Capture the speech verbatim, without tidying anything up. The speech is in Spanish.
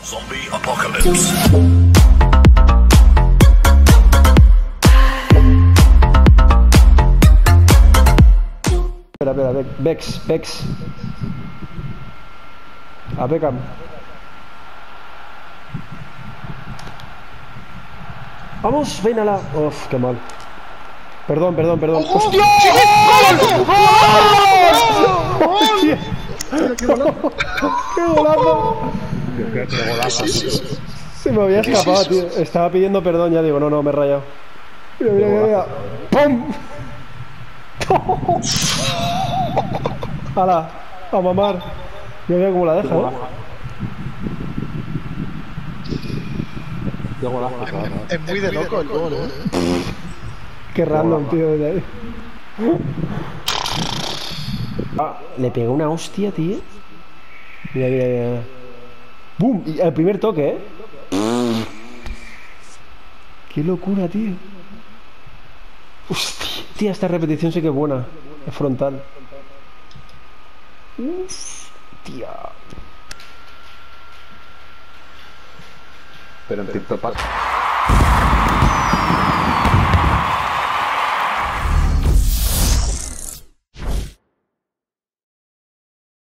Zombie Apocalypse. Espera, espera, Ve- Vex, Vex. A Beckham. Vamos, vénala. Uf, qué mal. Perdón, perdón, perdón. ¡Hostia! ¡Hostia! ¡Qué golazo! Qué, qué golazo, tío. Se me había escapado, tío. Estaba pidiendo perdón, ya digo, no, no, me he rayado. Mira, mira, mira, mira. ¡Pum! ¡Hala! ¡A mamar! Mira, mira cómo la deja, ¿eh? Qué golazo, chaval. Es muy de loco el gol, eh. Qué random, tío. De ahí. Ah, le pegó una hostia, tío. Mira, mira, mira. ¡Bum! Y el primer toque, ¿eh? ¡Qué locura, tío! Hostia, tía, esta repetición sí que es buena. Es frontal. Uf, tía. Pero en TikTok pasa.